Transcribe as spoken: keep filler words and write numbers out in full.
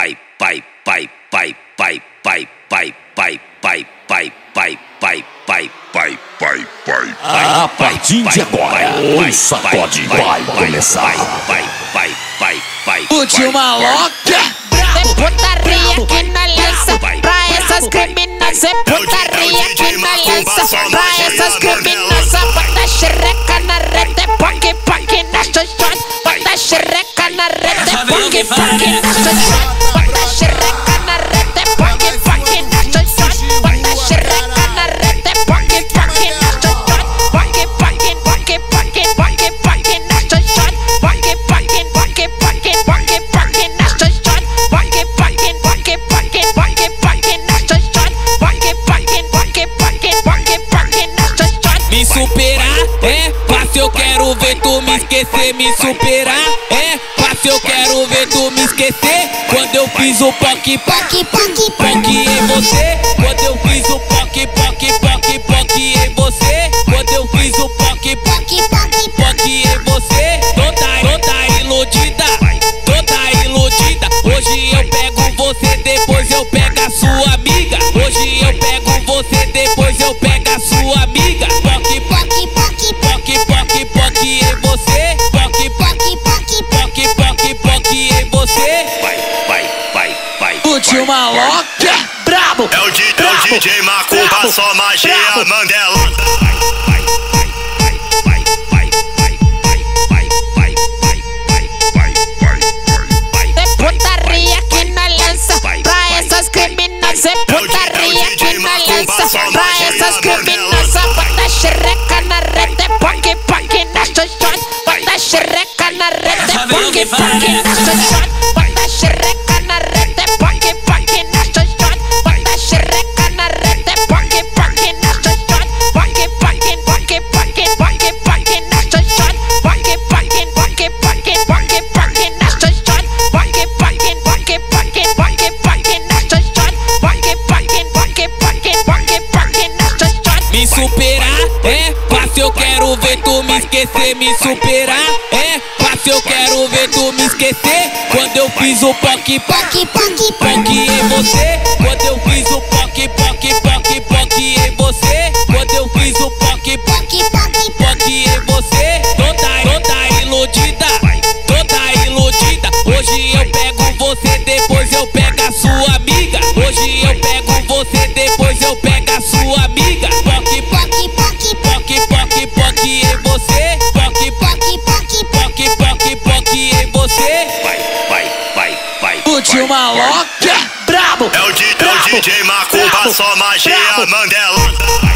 pai, pai, pai, pai, pai, pai, pai, pai, pai, pai, pai, pai, pai, pai, pai, pai. A partir de agora, o sacode vai começar. Pai, pai, pai, pai. Última Maloka. É putaria que na lança pra essas criminosas. É putaria que na lança pra essas criminosas. Bota xereca na rede, poque, poque na xoxota. Bota xereca na rede, poque, poque na xoxota. Bota xereca na rede, poque, poque na xoxota. Bota xereca na rede, poque, poque na xoxota. Poque, poque, poque, poque, poque, poque na xoxota. Poque, poque, poque, poque, poque, poque na xoxota. Poque, poque, poque, poque, poque, poque na xoxota. Poque, poque, poque, poque, poque, poque na xoxota. Me superar é fácil, eu quero ver tu me esquecer. Me superar é fácil, eu quero ver tu me esquecer. Quando eu fiz o poque, poque, poque, poque em você. Quando eu fiz o poque, poque, poque, poque em você. Quando eu fiz o poque, poque, poque, poque em você. Toda, toda iludida, toda iludida. Hoje eu pego você, depois eu pego a sua amiga. Hoje eu pego você, depois eu pego a sua amiga. Poque, poque, poque, poque, poque, poque em você. Poque, poque, poque, poque, poque, poque em você. Pai, pai, pai, pai. Última Maloka. Brabo. É o D J Macumba, só magia Mandela. É putaria que na lança pra essas criminosas. É putaria que na lança pra essas criminosas. Bota xereca na rede, poque, poque na xoxota. Bota xereca na rede, poque, poque na xoxota. Bota xereca na rede, poque, poque na xoxota. Bota xereca na rede, poque, poque na xoxota. Poque, poque, poque, poque, poque, poque na xoxota. Poque, poque, poque, poque, poque, poque na xoxota. Poque, poque, poque, poque, poque, poque na xoxota. Poque, poque, poque, poque, poque, poque na xoxota. Me superar é fácil, eu quero ver tu me esquecer. Me superar é fácil, eu quero ver tu me esquecer. Quando eu fiz o poque, poque, poque, poque em você. Quando eu fiz o poque, poque, poque, poque em você. Quando eu fiz o poque, poque, poque, poque em você. Toda, toda iludida, toda iludida. Hoje eu pego você, depois eu pego a sua amiga. Hoje eu pego você, depois eu pego a sua amiga. Poque, poque, poque, poque, poque, poque em você. Poque, poque, poque, poque, poque, poque em você. Pai, pai, pai, pai. Última Maloka. Brabo. É o D J Macumba, só magia Mandela.